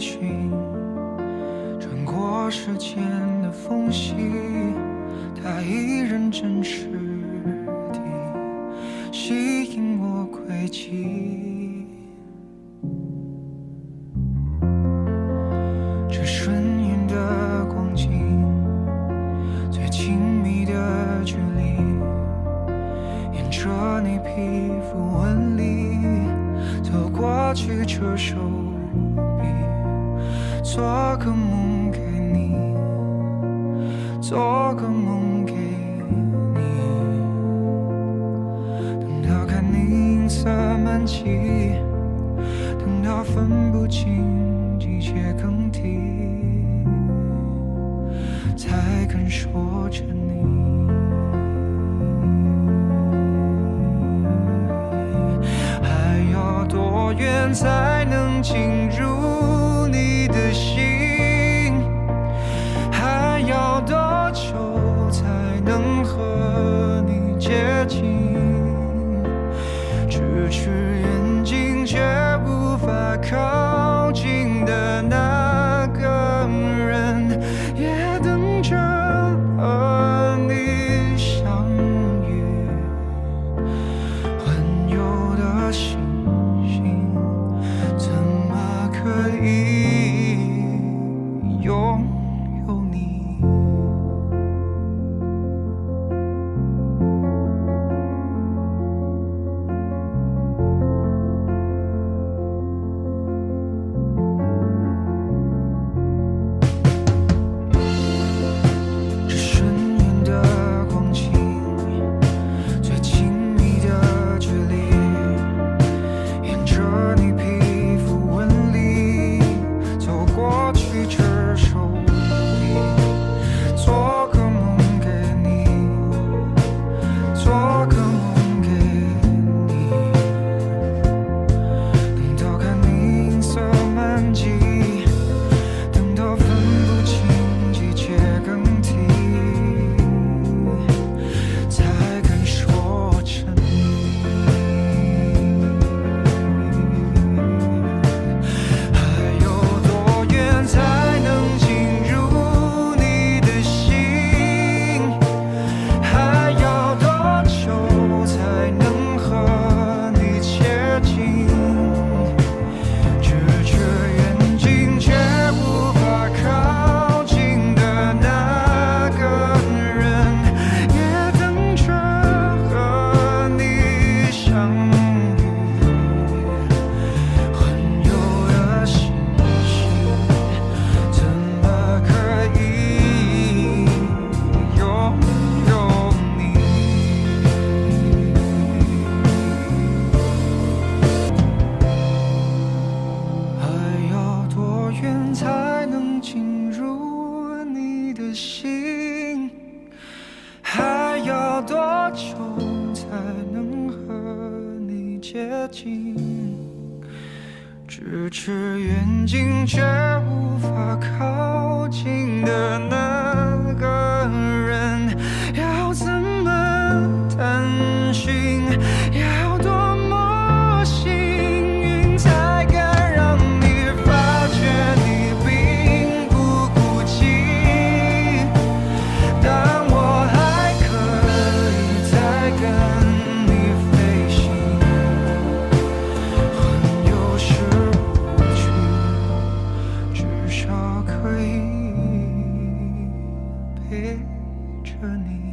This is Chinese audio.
寻，穿过时间的缝隙，它依然真实地吸引我轨迹。这瞬眼的光景，最亲密的距离，沿着你皮肤纹理走过去，这手臂，做个梦给你，做个梦给你。等到看你银色满际，等到分不清季节更替，才肯说着你。还要多远才能进入你的心？还要多久才能和你接近？咫尺远近却无法靠近的那个人，也等着和你相遇。环游的星星，怎么可以拥有你？这瞬眼的光景，最亲密的距离，沿着你皮肤纹理走过去，这手臂，做个梦给你，做个梦给你。等到看你银色满际，等到分不清季节更替，才肯说着你。还有多远才能进入你的心？还要多久才能和你接近？咫尺远近却无法靠近的那个人，也等着和你相遇。环游的星星，怎么可以拥有你？还要多远才能进入你的心？还要多久才能和你接近？咫尺远近却无法靠近的那个人，要怎么探寻？要多么幸运，才敢让你发觉你并不孤寂？但我还可以再跟你飞行，环游时不去，至少可以陪着你。